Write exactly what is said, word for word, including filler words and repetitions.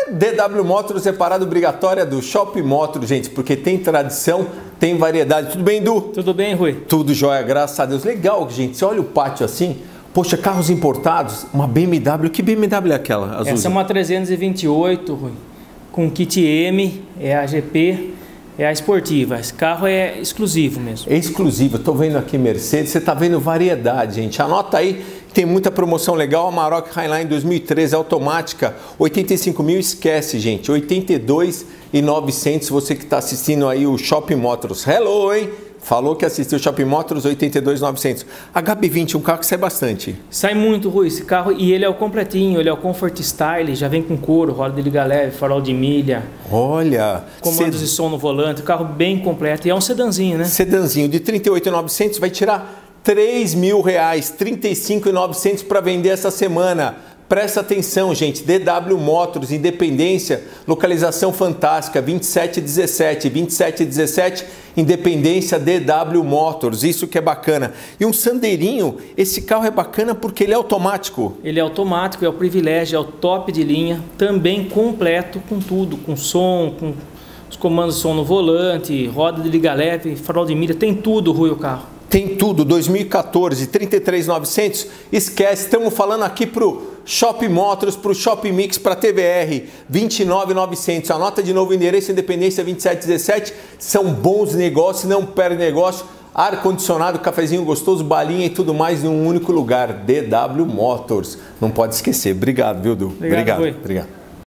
D W Motors é parada obrigatória do Shopping Motors, gente, porque tem tradição, tem variedade. Tudo bem, Du? Tudo bem, Rui? Tudo jóia, graças a Deus. Legal, gente. Você olha o pátio assim, poxa, carros importados, uma B M W. Que B M W é aquela? Azul? Essa é uma trezentos e vinte e oito, Rui, com kit M, é a G P, é a esportiva. Esse carro é exclusivo mesmo. É exclusivo. Estou vendo aqui Mercedes, você está vendo variedade, gente. Anota aí, tem muita promoção legal. A Amarok Highline dois mil e treze automática, oitenta e cinco mil, esquece, gente. oitenta e dois mil e novecentos, você que está assistindo aí o Shopping Motors. Hello, hein? Falou que assistiu o Shopping Motors, oitenta e dois mil e novecentos. H B vinte, um carro que sai bastante. Sai muito, Rui, esse carro. E ele é o completinho, ele é o Comfort Style, já vem com couro, roda de liga leve, farol de milha. Olha! Comandos sed... de som no volante, o carro bem completo. E é um sedanzinho, né? Sedanzinho de trinta e oito mil e novecentos, vai tirar três mil reais, trinta e cinco mil e novecentos para vender essa semana. Presta atenção, gente, D W Motors, Independência, localização fantástica, vinte e sete dezessete, vinte e sete dezessete, Independência, D W Motors, isso que é bacana. E um Sandeirinho, esse carro é bacana porque ele é automático. Ele é automático, é o privilégio, é o top de linha, também completo com tudo, com som, com os comandos de som no volante, roda de liga leve, farol de milha, tem tudo, Rui, o carro. Tem tudo, dois mil e quatorze, trinta e três mil e novecentos, esquece, estamos falando aqui pro Shopping Motors, pro Shopping Mix, para T V R, vinte e nove mil e novecentos. Anota de novo o endereço, Independência vinte e sete dezessete, são bons negócios, não perde negócio, ar-condicionado, cafezinho gostoso, balinha e tudo mais em um único lugar, D W Motors. Não pode esquecer. Obrigado, viu, Du? Obrigado, Obrigado. Obrigado.